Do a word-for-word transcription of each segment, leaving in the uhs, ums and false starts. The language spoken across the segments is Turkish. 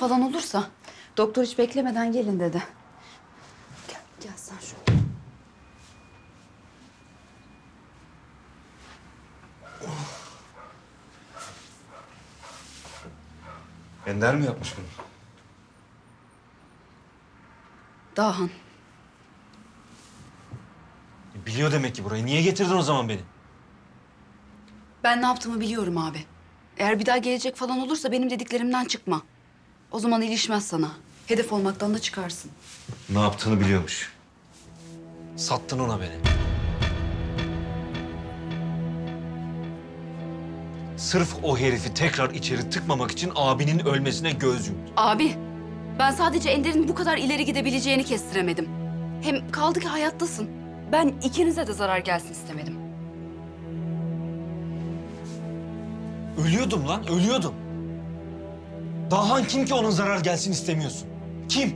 falan olursa doktor hiç beklemeden gelin dedi. Gel, gel sen şöyle. Ender mi yapmış bunu? Dahan. Biliyor demek ki burayı. Niye getirdin o zaman beni? Ben ne yaptığımı biliyorum abi. Eğer bir daha gelecek falan olursa benim dediklerimden çıkma. O zaman ilişmez sana. Hedef olmaktan da çıkarsın. Ne yaptığını biliyormuş. Sattın ona beni. Sırf o herifi tekrar içeri tıkmamak için abinin ölmesine göz yumdu. Abi, ben sadece Ender'in bu kadar ileri gidebileceğini kestiremedim. Hem kaldı ki hayattasın. Ben ikinize de zarar gelsin istemedim. Ölüyordum lan, ölüyordum. Dahan kim ki onun zarar gelsin istemiyorsun? Kim?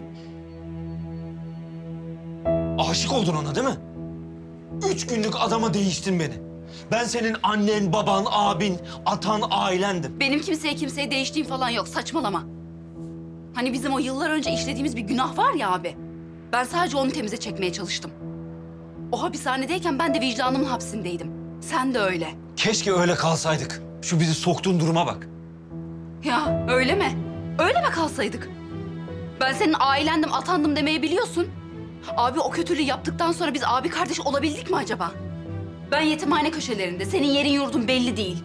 Aşık oldun ona değil mi? Üç günlük adama değiştin beni. Ben senin annen, baban, abin, atan, ailendim. Benim kimseye kimseye değiştiğim falan yok. Saçmalama. Hani bizim o yıllar önce işlediğimiz bir günah var ya abi. Ben sadece onu temize çekmeye çalıştım. O hapishanedeyken ben de vicdanımın hapsindeydim. Sen de öyle. Keşke öyle kalsaydık. Şu bizi soktuğun duruma bak. Ya öyle mi? Öyle mi kalsaydık? Ben senin ailendim, atandım demeyi biliyorsun. Abi o kötülüğü yaptıktan sonra biz abi kardeş olabildik mi acaba? Ben yetimhane köşelerinde, senin yerin yurdun belli değil.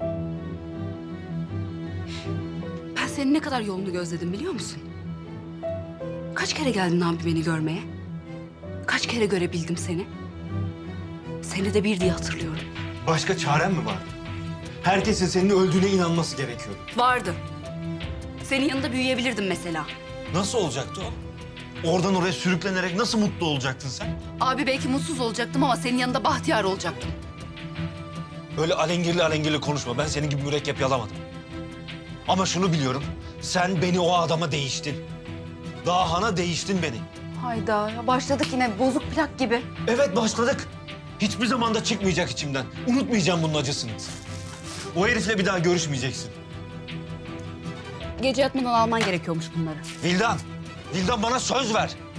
Ben senin ne kadar yolunu gözledim biliyor musun? Kaç kere geldin abi beni görmeye? Kaç kere görebildim seni? Seni de bir diye hatırlıyorum. Başka çaren mi vardı? Herkesin senin öldüğüne inanması gerekiyordu. Vardı. Senin yanında büyüyebilirdim mesela. Nasıl olacaktı o? Oradan oraya sürüklenerek nasıl mutlu olacaktın sen? Abi belki mutsuz olacaktım ama senin yanında bahtiyar olacaktım. Öyle alengirli alengirli konuşma. Ben senin gibi mürekkep yalamadım. Ama şunu biliyorum. Sen beni o adama değiştin. Dahana değiştin beni. Hayda, başladık yine bozuk plak gibi. Evet başladık. Hiçbir zaman da çıkmayacak içimden. Unutmayacağım bunun acısını. O herifle bir daha görüşmeyeceksin. Gece yatmadan alman gerekiyormuş bunları. Vildan, Vildan bana söz ver.